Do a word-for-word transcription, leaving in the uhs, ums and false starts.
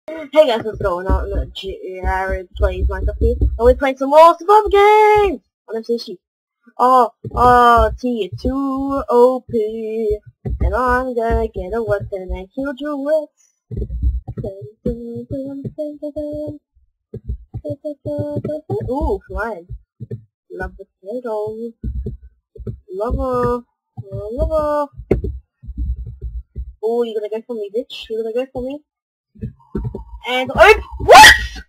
Hey guys, what's going on? Jared plays Minecraft here, and we're playing some more survival games on M C S G. Oh, oh, T two O P, and I'm gonna get a weapon and kill Druids. Ooh, flying. Love the potatoes. Love her. Love her. Oh, you're gonna go for me, bitch. You're gonna go for me. And oh, what?